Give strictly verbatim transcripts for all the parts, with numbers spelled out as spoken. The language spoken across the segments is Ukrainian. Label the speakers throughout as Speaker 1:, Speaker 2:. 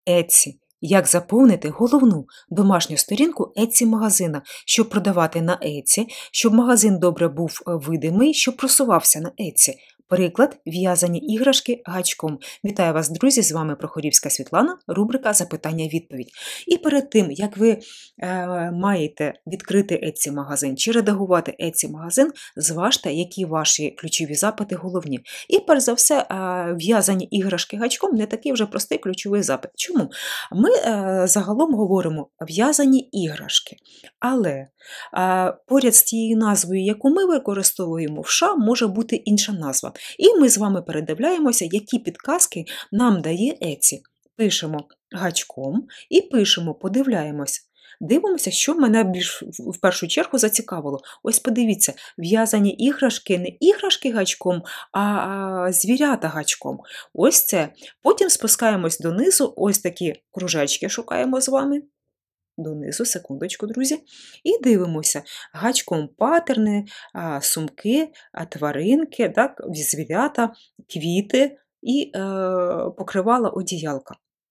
Speaker 1: Etsy. Як заповнити головну домашню сторінку Etsy-магазина, щоб продавати на Etsy, щоб магазин добре був видимий, щоб просувався на Etsy. Приклад – в'язані іграшки гачком. Вітаю вас, друзі! З вами Прохорівська Світлана, рубрика «Запитання-відповідь». І перед тим, як ви е, маєте відкрити Etsy-магазин чи редагувати Etsy-магазин, зважте, які ваші ключові запити головні. І, перш за все, е, в'язані іграшки гачком не такий вже простий ключовий запит. Чому? Ми е, загалом говоримо в'язані іграшки, але е, поряд з тією назвою, яку ми використовуємо в США, може бути інша назва. І ми з вами передивляємося, які підказки нам дає Etsy. Пишемо гачком і пишемо, подивляємось. Дивимося, що мене більш в першу чергу зацікавило. Ось подивіться, в'язані іграшки не іграшки гачком, а звірята гачком. Ось це. Потім спускаємось донизу, ось такі кружечки шукаємо з вами. Донизу, секундочку, друзі. І дивимося. Гачком патерни, сумки, тваринки, так, звірята, квіти і е, покривала одіялка.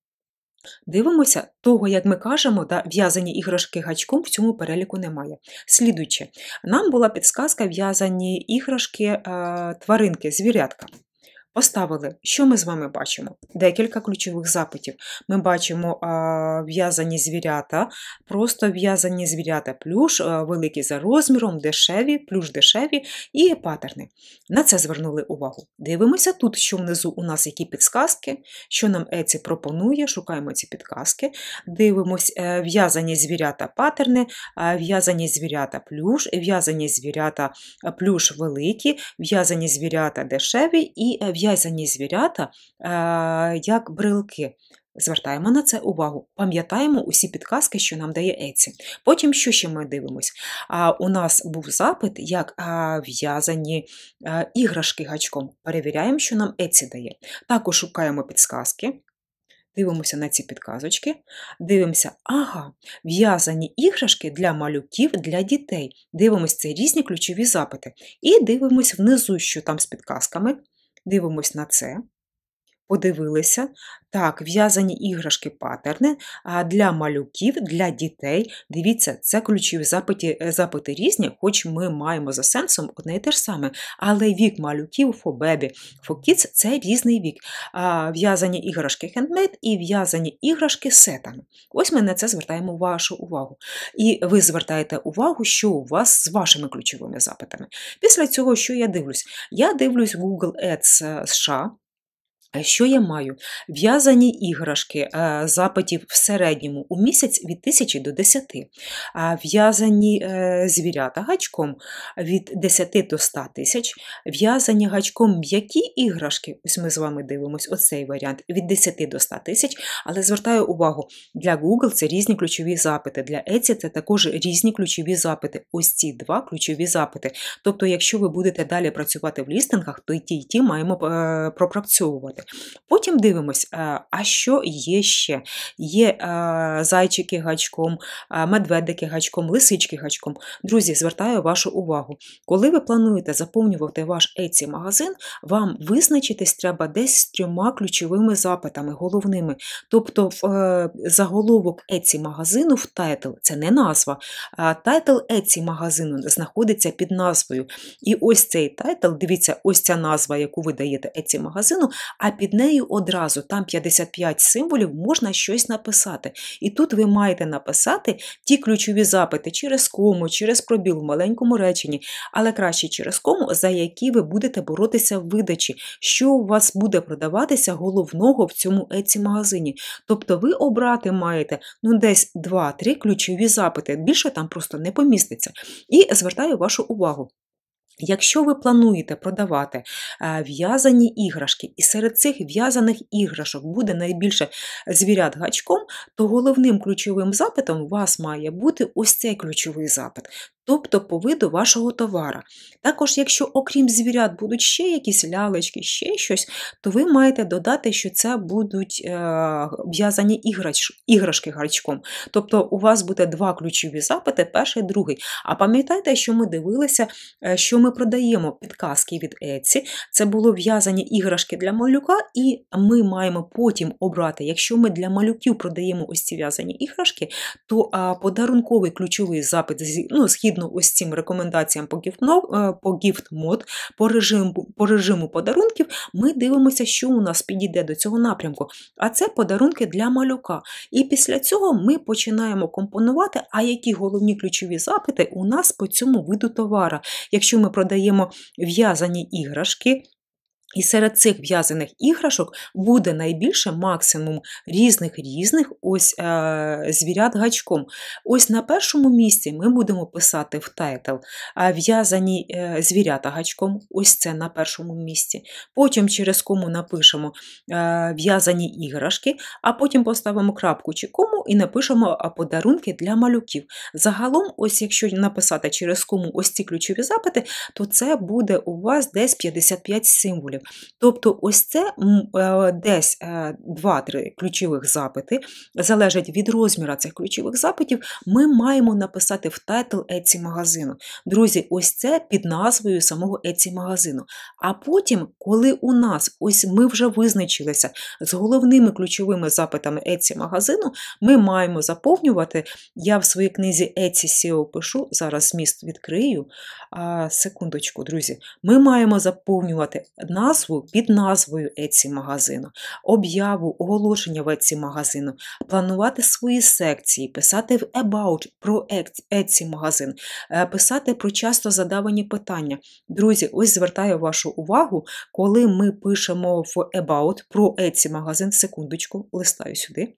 Speaker 1: Дивимося, того, як ми кажемо, да, в'язані іграшки гачком в цьому переліку немає. Слідуюче, нам була підсказка в'язані іграшки, е, тваринки, звірятка. Поставили, що ми з вами бачимо? Декілька ключових запитів. Ми бачимо в'язані звірята, просто в'язані звірята плюш, а, великі за розміром, дешеві, плюш дешеві і патерни. На це звернули увагу. Дивимося тут, що внизу у нас які підказки, що нам Etsy пропонує, шукаємо ці підказки. Дивимось в'язані звірята патерни, в'язані звірята плюш, в'язані звірята плюш великі, в'язані звірята дешеві і в'язані В'язані звірята, е, як брелки. Звертаємо на це увагу. Пам'ятаємо усі підказки, що нам дає Etsy. Потім, що ще ми дивимось? А, у нас був запит, як в'язані іграшки гачком. Перевіряємо, що нам Etsy дає. Також шукаємо підказки. Дивимося на ці підказочки. Дивимося, ага, в'язані іграшки для малюків, для дітей. Дивимося, це різні ключові запити. І дивимось внизу, що там з підказками. Дивимось на це, подивилися. Так, в'язані іграшки патерни для малюків, для дітей. Дивіться, це ключові запити, запити різні, хоч ми маємо за сенсом одне і те ж саме. Але вік малюків, for baby, for kids – це різний вік. В'язані іграшки handmade і в'язані іграшки сетами. Ось ми на це звертаємо вашу увагу. І ви звертаєте увагу, що у вас з вашими ключовими запитами. Після цього, що я дивлюсь? Я дивлюсь Google Ads США. Що я маю? В'язані іграшки, запитів в середньому у місяць від тисячі до десяти. В'язані звірята гачком від десяти до ста тисяч. В'язані гачком м'які іграшки, ось ми з вами дивимось, оцей варіант, від десяти до ста тисяч. Але звертаю увагу, для Google це різні ключові запити, для Etsy це також різні ключові запити. Ось ці два ключові запити. Тобто, якщо ви будете далі працювати в лістингах, то і ті, і ті маємо пропрацьовувати. Потім дивимось, а що є ще? Є зайчики гачком, медведики гачком, лисички гачком. Друзі, звертаю вашу увагу. Коли ви плануєте заповнювати ваш Etsy-магазин, вам визначитись треба десь з трьома ключовими запитами, головними. Тобто в заголовок Etsy-магазину в тайтл, це не назва, а тайтл Etsy-магазину знаходиться під назвою. І ось цей тайтл, дивіться, ось ця назва, яку ви даєте Etsy-магазину, а під нею одразу, там п'ятдесят п'ять символів, можна щось написати. І тут ви маєте написати ті ключові запити через кому, через пробіл в маленькому реченні, але краще через кому, за які ви будете боротися в видачі, що у вас буде продаватися головного в цьому Etsy-магазині. Тобто ви обрати маєте ну, десь два-три ключові запити, більше там просто не поміститься. І звертаю вашу увагу. Якщо ви плануєте продавати в'язані іграшки, і серед цих в'язаних іграшок буде найбільше звірят гачком, то головним ключовим запитом у вас має бути ось цей ключовий запит. тобто по виду вашого товара. Також, якщо окрім звірят будуть ще якісь лялечки, ще щось, то ви маєте додати, що це будуть е, в'язані іграч, іграшки гарчком. Тобто у вас буде два ключові запити, перший, другий. А пам'ятайте, що ми дивилися, що ми продаємо підказки від Etsy. Це було в'язані іграшки для малюка, і ми маємо потім обрати, якщо ми для малюків продаємо ось ці в'язані іграшки, то а, подарунковий ключовий запит, ну, згідно ось цим рекомендаціям по gift, по gift mode, по режиму, по режиму подарунків, ми дивимося, що у нас підійде до цього напрямку. А це подарунки для малюка. І після цього ми починаємо компонувати, а які головні ключові запити у нас по цьому виду товара. Якщо ми продаємо в'язані іграшки, і серед цих в'язаних іграшок буде найбільше максимум різних-різних ось е, звірят гачком. Ось на першому місці ми будемо писати в тайтл в'язані е, звірята гачком, ось це на першому місці. Потім через кому напишемо е, в'язані іграшки, а потім поставимо крапку чи кому і напишемо подарунки для малюків. Загалом, ось якщо написати через кому ось ці ключові запити, то це буде у вас десь п'ятдесят п'ять символів. Тобто ось це десь два-три ключових запити, залежить від розміру цих ключових запитів, ми маємо написати в тайтл Etsy магазину. Друзі, ось це під назвою самого Etsy магазину. А потім, коли у нас ось ми вже визначилися з головними ключовими запитами Etsy магазину, ми маємо заповнювати, я в своїй книзі Etsy сі і о пишу, зараз зміст відкрию, а, секундочку, друзі, ми маємо заповнювати назву під назвою Etsy магазину, об'яву, оголошення в Etsy магазину, планувати свої секції, писати в About про Etsy магазин, писати про часто задавані питання. Друзі, ось звертаю вашу увагу, коли ми пишемо в About про Etsy магазин, секундочку, листаю сюди.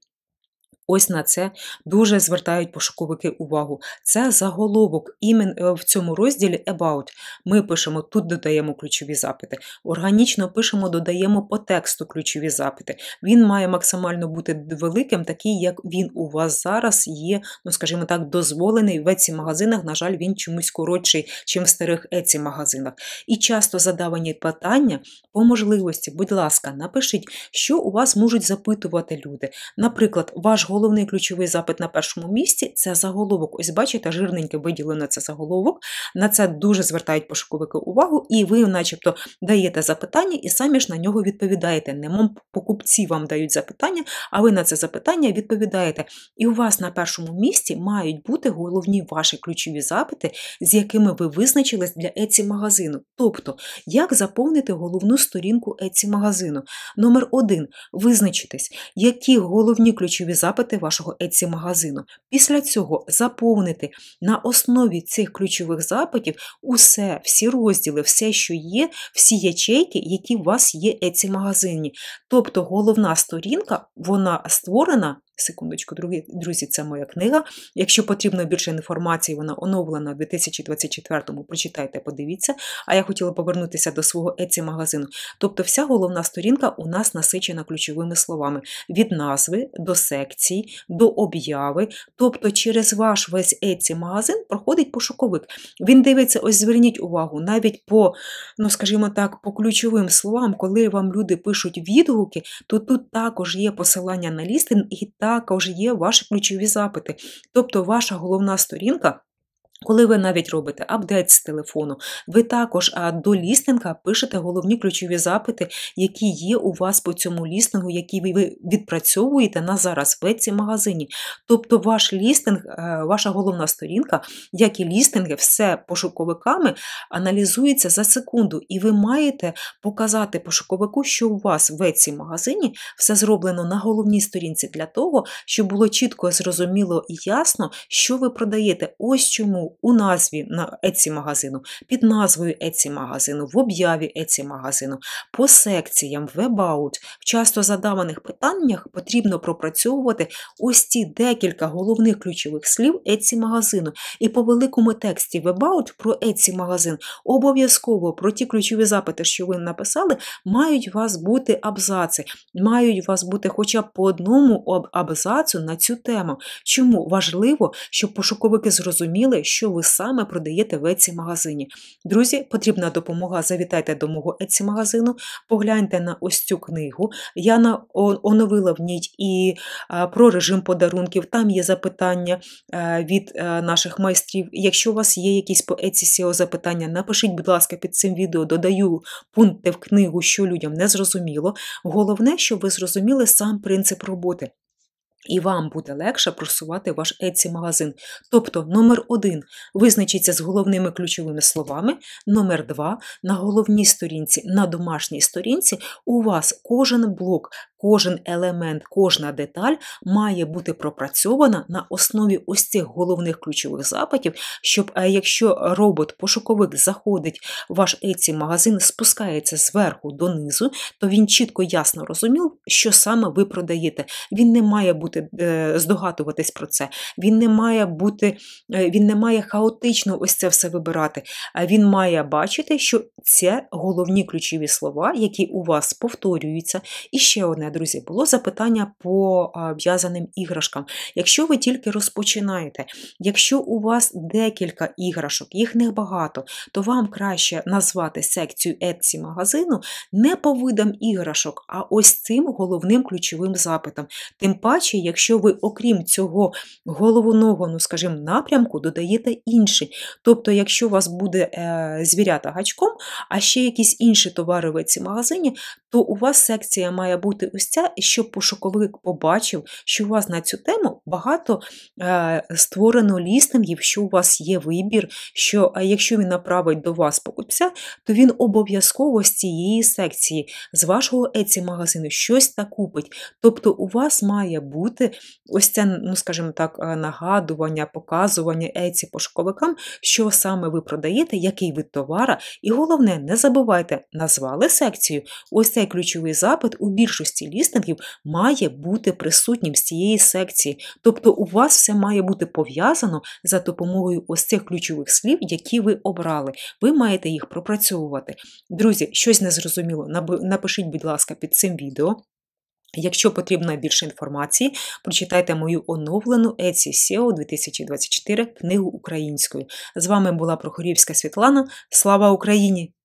Speaker 1: Ось на це дуже звертають пошуковики увагу. Це заголовок іменно в цьому розділі About. Ми пишемо, тут додаємо ключові запити. Органічно пишемо, додаємо по тексту ключові запити. Він має максимально бути великим, такий, як він у вас зараз є, ну, скажімо так, дозволений в Etsy магазинах. На жаль, він чомусь коротший, чим в старих Etsy магазинах. І часто задавані питання, по можливості, будь ласка, напишіть, що у вас можуть запитувати люди. Наприклад, ваш головний ключовий запит на першому місці – це заголовок. Ось бачите, жирненьке виділено це заголовок. На це дуже звертають пошуковики увагу, і ви начебто даєте запитання і самі ж на нього відповідаєте. Не покупці вам дають запитання, а ви на це запитання відповідаєте. І у вас на першому місці мають бути головні ваші ключові запити, з якими ви визначились для Etsy магазину. Тобто, як заповнити головну сторінку Etsy магазину. Номер один. Визначитись, які головні ключові запити вашого Etsy магазину. Після цього заповнити на основі цих ключових запитів усе, всі розділи, все, що є, всі ячейки, які у вас є в Etsy магазині. Тобто головна сторінка, вона створена, секундочку, друзі, це моя книга. Якщо потрібно більше інформації, вона оновлена у дві тисячі двадцять четвертому, прочитайте, подивіться. А я хотіла повернутися до свого Etsy магазину. Тобто вся головна сторінка у нас насичена ключовими словами. Від назви до секцій, до об'яви. Тобто через ваш весь Etsy магазин проходить пошуковик. Він дивиться, ось зверніть увагу, навіть по, ну скажімо так, по ключовим словам, коли вам люди пишуть відгуки, то тут також є посилання на лістинг і також є ваші ключові запити. Тобто ваша головна сторінка, коли ви навіть робите апдейт з телефону, ви також до лістинга пишете головні ключові запити, які є у вас по цьому лістингу, які ви відпрацьовуєте на зараз в Etsy магазині. Тобто ваш лістинг, ваша головна сторінка, як і лістинги, все пошуковиками аналізується за секунду. І ви маєте показати пошуковику, що у вас в Etsy магазині все зроблено на головній сторінці для того, щоб було чітко, зрозуміло і ясно, що ви продаєте. Ось чому у назві на Etsy магазину, під назвою Etsy магазину, в об'яві Etsy магазину, по секціям, в About, в часто задаваних питаннях потрібно пропрацьовувати ось ці декілька головних ключових слів Etsy магазину. І по великому тексті в About про Etsy магазин обов'язково про ті ключові запити, що ви написали, мають у вас бути абзаци, мають у вас бути хоча б по одному абзацу на цю тему. Чому важливо, щоб пошуковики зрозуміли, що що ви саме продаєте в Etsy-магазині. Друзі, потрібна допомога, завітайте до мого Etsy-магазину, погляньте на ось цю книгу. Я на, оновила в ній і а, про режим подарунків, там є запитання а, від а, наших майстрів. Якщо у вас є якісь по Etsy сео запитання, напишіть, будь ласка, під цим відео, додаю пункти в книгу, що людям не зрозуміло. Головне, щоб ви зрозуміли сам принцип роботи. І вам буде легше просувати ваш Etsy-магазин. Тобто, номер один – визначіться з головними ключовими словами. Номер два – на головній сторінці, на домашній сторінці у вас кожен блок, кожен елемент, кожна деталь має бути пропрацьована на основі ось цих головних ключових запитів, щоб якщо робот-пошуковик заходить в ваш Etsy-магазин, спускається зверху донизу, то він чітко, ясно розумів, що саме ви продаєте. Він не має бути здогадуватись про це, він не має бути, він не має хаотично ось це все вибирати, а він має бачити, що це головні ключові слова, які у вас повторюються. І ще одне, друзі, було запитання по в'язаним іграшкам. Якщо ви тільки розпочинаєте, якщо у вас декілька іграшок, їх небагато, то вам краще назвати секцію Etsy-магазину не по видам іграшок, а ось цим головним ключовим запитом. Тим паче, якщо ви, окрім цього головного, ну, скажімо, напрямку, додаєте інший. Тобто, якщо у вас буде е, звірята гачком, а ще якісь інші товари в Etsy-магазині, то у вас секція має бути ось ця, щоб пошуковик побачив, що у вас на цю тему багато е, створено лістингів, що у вас є вибір, що е, якщо він направить до вас покупця, то він обов'язково з цієї секції, з вашого Etsy-магазину щось та купить. Тобто у вас має бути ось це, ну, скажімо так, нагадування, показування Etsy-пошуковикам, що саме ви продаєте, який вид товара. І головне, не забувайте, назвали секцію. Ось цей ключовий запит у більшості лістингів має бути присутнім з цієї секції. Тобто у вас все має бути пов'язано за допомогою ось цих ключових слів, які ви обрали. Ви маєте їх пропрацьовувати. Друзі, щось незрозуміло, напишіть, будь ласка, під цим відео. Якщо потрібна більше інформації, прочитайте мою оновлену Etsy сео дві тисячі двадцять чотири книгу українською. З вами була Прохорівська Світлана. Слава Україні!